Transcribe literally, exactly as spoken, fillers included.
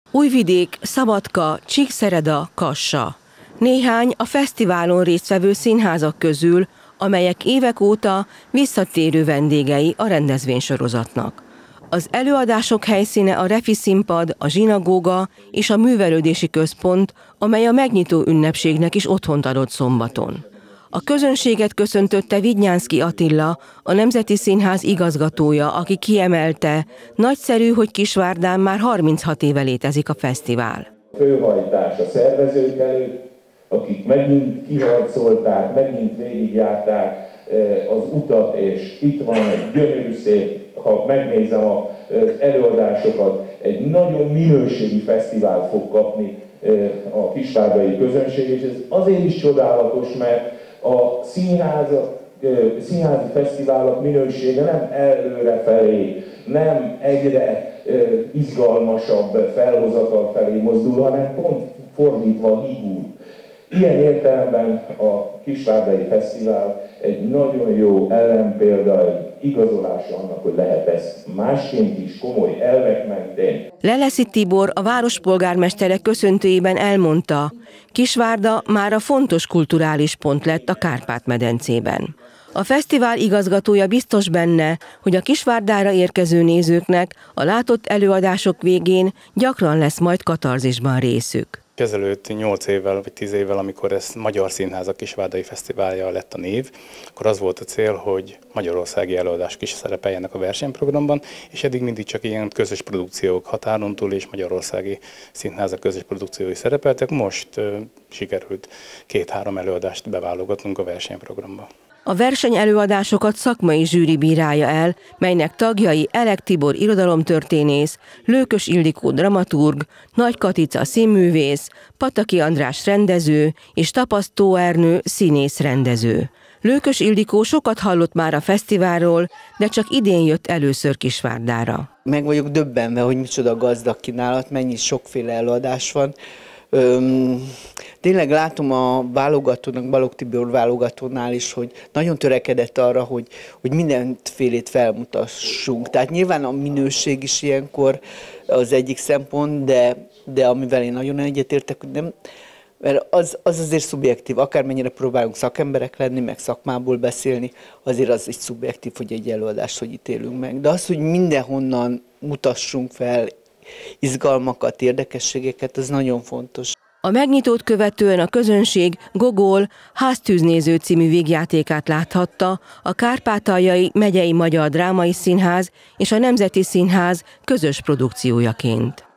Újvidék, Szabadka, Csíkszereda, Kassa. Néhány a fesztiválon résztvevő színházak közül, amelyek évek óta visszatérő vendégei a rendezvénysorozatnak. Az előadások helyszíne a Refi színpad, a zsinagóga és a művelődési központ, amely a megnyitó ünnepségnek is otthont adott szombaton. A közönséget köszöntötte Vidnyánszky Attila, a Nemzeti Színház igazgatója, aki kiemelte, nagyszerű, hogy Kisvárdán már harminchat éve létezik a fesztivál. Főhajtás a szervezők előtt, akik megint kiharcolták, megint végigjárták az utat, és itt van egy gyönyörű szép, ha megnézem az előadásokat, egy nagyon minőségi fesztivált fog kapni a kisvárdai közönség, és ez azért is csodálatos, mert a színházak, színházi fesztiválok minősége nem előrefelé, nem egyre izgalmasabb felhozatal felé mozdul, hanem pont fordítva hígul. Ilyen értelemben a Kisvárdai Fesztivál egy nagyon jó ellenpélda, egy igazolása annak, hogy lehet ezt másként is komoly elvek mentén. Leleszi Tibor, a várospolgármestere köszöntőjében elmondta, Kisvárda már a fontos kulturális pont lett a Kárpát-medencében. A fesztivál igazgatója biztos benne, hogy a Kisvárdára érkező nézőknek a látott előadások végén gyakran lesz majd katarzisban részük. Ezelőtt nyolc évvel vagy tíz évvel, amikor ez Magyar Színházak Kisvárdai Fesztiválja lett a név, akkor az volt a cél, hogy magyarországi előadások is szerepeljenek a versenyprogramban, és eddig mindig csak ilyen közös produkciók, határon túl és magyarországi színházak közös produkciói szerepeltek. Most uh, sikerült két-három előadást beválogatnunk a versenyprogramba. A versenyelőadásokat szakmai zsűri bírálja el, melynek tagjai Elek Tibor irodalomtörténész, Lőkös Ildikó dramaturg, Nagy Katica színművész, Pataki András rendező és Tapasztó Ernő színész rendező. Lőkös Ildikó sokat hallott már a fesztiválról, de csak idén jött először Kisvárdára. Meg vagyok döbbenve, hogy micsoda gazdag kínálat, mennyi sokféle előadás van. Öm, tényleg látom a válogatónak, Balogh Tibor válogatónál is, hogy nagyon törekedett arra, hogy, hogy mindenfélét felmutassunk. Tehát nyilván a minőség is ilyenkor az egyik szempont, de, de amivel én nagyon egyetértek, hogy nem, mert az, az azért szubjektív, akármennyire próbálunk szakemberek lenni, meg szakmából beszélni, azért az egy szubjektív, hogy egy előadást hogy ítélünk meg. De az, hogy mindenhonnan mutassunk fel izgalmakat, érdekességeket, az nagyon fontos. A megnyitót követően a közönség Gogol Háztűznéző című vígjátékát láthatta a Kárpátaljai Megyei Magyar Drámai Színház és a Nemzeti Színház közös produkciójaként.